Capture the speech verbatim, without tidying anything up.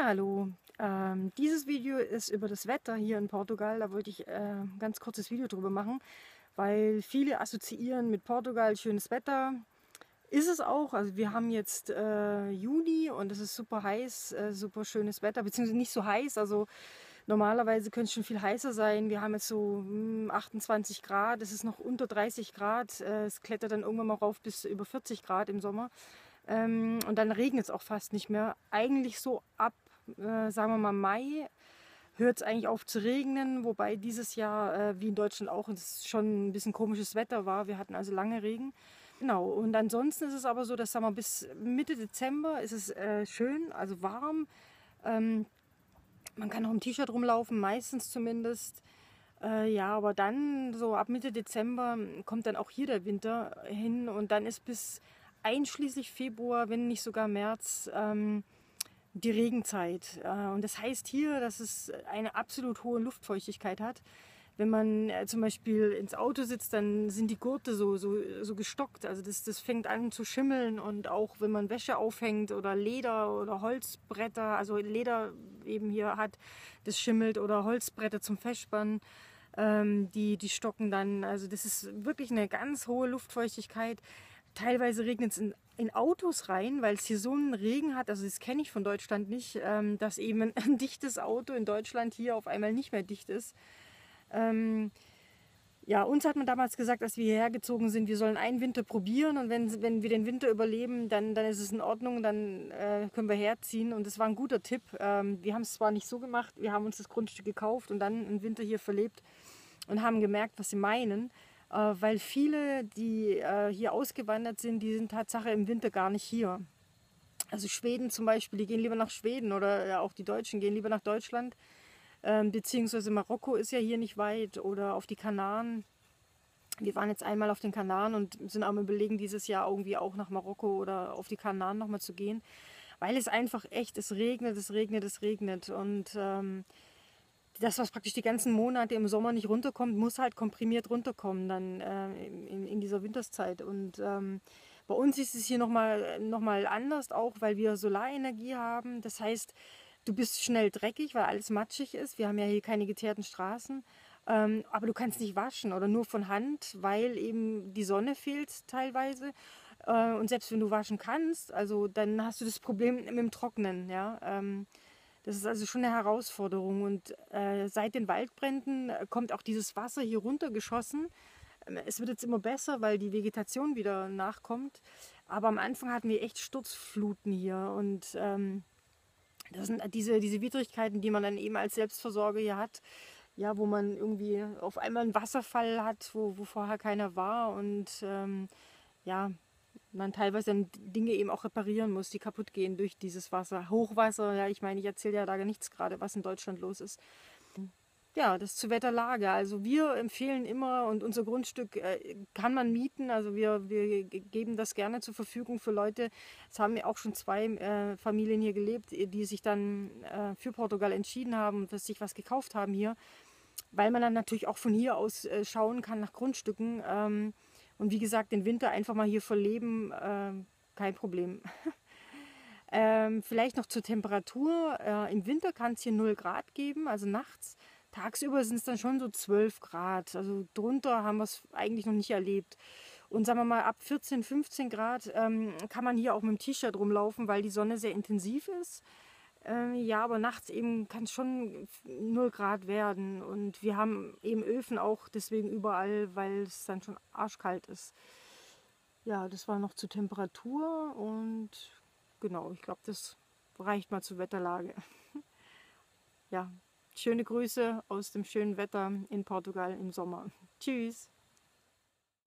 Ja, hallo. Ähm, dieses Video ist über das Wetter hier in Portugal. Da wollte ich äh, ein ganz kurzes Video drüber machen, weil viele assoziieren mit Portugal schönes Wetter. Ist es auch. Also wir haben jetzt äh, Juni und es ist super heiß, äh, super schönes Wetter, beziehungsweise nicht so heiß. Also normalerweise könnte es schon viel heißer sein. Wir haben jetzt so hm, achtundzwanzig Grad, es ist noch unter dreißig Grad. Äh, es klettert dann irgendwann mal rauf bis über vierzig Grad im Sommer. Ähm, und dann regnet es auch fast nicht mehr. Eigentlich so ab, äh, sagen wir mal, Mai hört es eigentlich auf zu regnen, wobei dieses Jahr, äh, wie in Deutschland auch, es schon ein bisschen komisches Wetter war. Wir hatten also lange Regen. Genau, und ansonsten ist es aber so, dass, sagen wir, bis Mitte Dezember ist es äh, schön, also warm. Ähm, man kann auch im T-Shirt rumlaufen, meistens zumindest. Äh, ja, aber dann, so ab Mitte Dezember, kommt dann auch hier der Winter hin und dann ist bis einschließlich Februar, wenn nicht sogar März, ähm, die Regenzeit. Äh, und das heißt hier, dass es eine absolut hohe Luftfeuchtigkeit hat. Wenn man äh, zum Beispiel ins Auto sitzt, dann sind die Gurte so, so, so gestockt. Also das, das fängt an zu schimmeln, und auch wenn man Wäsche aufhängt oder Leder oder Holzbretter, also Leder eben hier hat, das schimmelt, oder Holzbretter zum Festspannen, ähm, die, die stocken dann. Also das ist wirklich eine ganz hohe Luftfeuchtigkeit. Teilweise regnet es in, in Autos rein, weil es hier so einen Regen hat, also das kenne ich von Deutschland nicht, ähm, dass eben ein, ein dichtes Auto in Deutschland hier auf einmal nicht mehr dicht ist. Ähm, ja, uns hat man damals gesagt, als wir hierher gezogen sind, wir sollen einen Winter probieren, und wenn, wenn wir den Winter überleben, dann, dann ist es in Ordnung, dann äh, können wir herziehen, und das war ein guter Tipp. Ähm, wir haben es zwar nicht so gemacht, wir haben uns das Grundstück gekauft und dann einen Winter hier verlebt und haben gemerkt, was sie meinen. Äh, weil viele, die äh, hier ausgewandert sind, die sind Tatsache im Winter gar nicht hier. Also Schweden zum Beispiel, die gehen lieber nach Schweden, oder ja, auch die Deutschen gehen lieber nach Deutschland. Ähm, beziehungsweise Marokko ist ja hier nicht weit, oder auf die Kanaren. Wir waren jetzt einmal auf den Kanaren und sind am Überlegen, dieses Jahr irgendwie auch nach Marokko oder auf die Kanaren nochmal zu gehen. Weil es einfach echt, es regnet, es regnet, es regnet. Und ähm, das, was praktisch die ganzen Monate im Sommer nicht runterkommt, muss halt komprimiert runterkommen dann äh, in, in dieser Winterszeit. Und ähm, bei uns ist es hier nochmal noch mal anders, auch weil wir Solarenergie haben. Das heißt, du bist schnell dreckig, weil alles matschig ist. Wir haben ja hier keine geteerten Straßen. Ähm, aber du kannst nicht waschen oder nur von Hand, weil eben die Sonne fehlt teilweise. Äh, und selbst wenn du waschen kannst, also dann hast du das Problem mit dem Trocknen. Ja? Ähm, das ist also schon eine Herausforderung. Und äh, seit den Waldbränden äh, kommt auch dieses Wasser hier runtergeschossen. Ähm, Es wird jetzt immer besser, weil die Vegetation wieder nachkommt. Aber am Anfang hatten wir echt Sturzfluten hier. Und ähm, das sind diese, diese Widrigkeiten, die man dann eben als Selbstversorger hier hat. Ja, wo man irgendwie auf einmal einen Wasserfall hat, wo, wo vorher keiner war. Und ähm, ja, man teilweise dann Dinge eben auch reparieren muss, die kaputt gehen durch dieses Wasser. Hochwasser, ja, ich meine, ich erzähle ja da gar nichts gerade, was in Deutschland los ist. Ja, das zur Wetterlage. Also wir empfehlen immer, und unser Grundstück äh, kann man mieten. Also wir, wir geben das gerne zur Verfügung für Leute. Es haben ja auch schon zwei äh, Familien hier gelebt, die sich dann äh, für Portugal entschieden haben und sich was gekauft haben hier. Weil man dann natürlich auch von hier aus äh, schauen kann nach Grundstücken. Ähm, und wie gesagt, den Winter einfach mal hier verleben, äh, kein Problem. ähm, vielleicht noch zur Temperatur. Äh, Im Winter kann es hier null Grad geben, also nachts. Tagsüber sind es dann schon so zwölf Grad. Also drunter haben wir es eigentlich noch nicht erlebt. Und sagen wir mal, ab vierzehn, fünfzehn Grad ähm, kann man hier auch mit dem T-Shirt rumlaufen, weil die Sonne sehr intensiv ist. Ähm, ja, aber nachts eben kann es schon null Grad werden. Und wir haben eben Öfen auch deswegen überall, weil es dann schon arschkalt ist. Ja, das war noch zur Temperatur, und genau, ich glaube, das reicht mal zur Wetterlage. Ja, schöne Grüße aus dem schönen Wetter in Portugal im Sommer. Tschüss!